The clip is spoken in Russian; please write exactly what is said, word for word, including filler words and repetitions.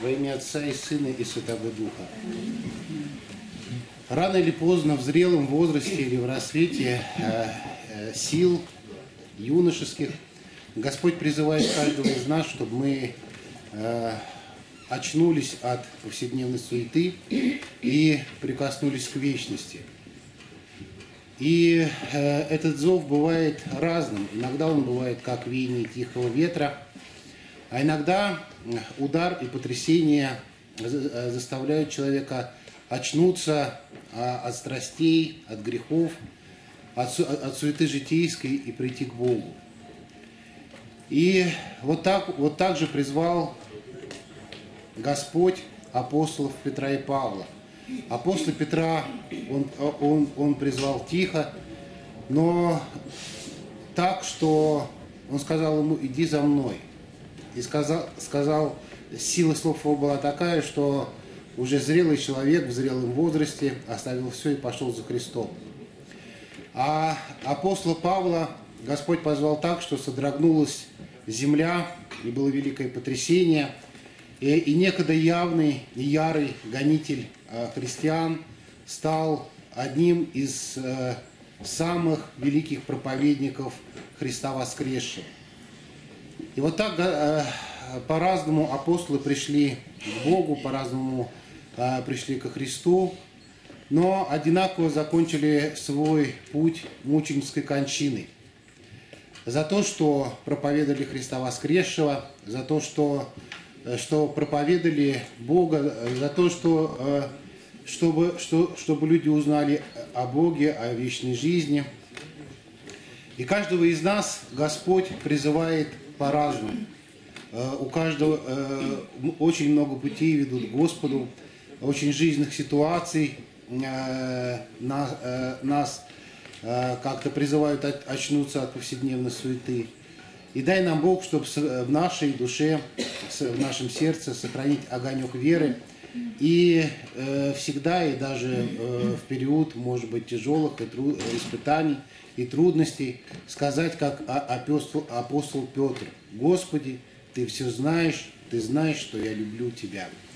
Во имя Отца и Сына и Святого Духа. Рано или поздно, в зрелом возрасте или в рассвете э, э, сил юношеских, Господь призывает каждого из нас, чтобы мы э, очнулись от повседневной суеты и прикоснулись к вечности. И э, этот зов бывает разным. Иногда он бывает как веяние тихого ветра, а иногда удар и потрясение заставляют человека очнуться от страстей, от грехов, от, от суеты житейской и прийти к Богу. И вот так, вот так же призвал Господь апостолов Петра и Павла. Апостола Петра он, он, он призвал тихо, но так, что он сказал ему: иди за мной. И сказал, сказал, сила слов его была такая, что уже зрелый человек в зрелом возрасте оставил все и пошел за Христом. А апостола Павла Господь позвал так, что содрогнулась земля, и было великое потрясение. И, и некогда явный и ярый гонитель э, христиан стал одним из э, самых великих проповедников Христа воскресшего. И вот так э, по-разному апостолы пришли к Богу, по-разному э, пришли ко Христу, но одинаково закончили свой путь мученической кончиной. За то, что проповедовали Христа воскресшего, за то, что, что проповедовали Бога, за то, что, э, чтобы, что, чтобы люди узнали о Боге, о вечной жизни. И каждого из нас Господь призывает по-разному. У каждого очень много путей ведут к Господу, очень жизненных ситуаций нас как-то призывают очнуться от повседневной суеты. И дай нам Бог, чтобы в нашей душе, в нашем сердце сохранить огонек веры и всегда, и даже в период, может быть, тяжелых испытаний и трудностей, сказать, как апостол, апостол Петр: Господи, Ты все знаешь, Ты знаешь, что я люблю Тебя.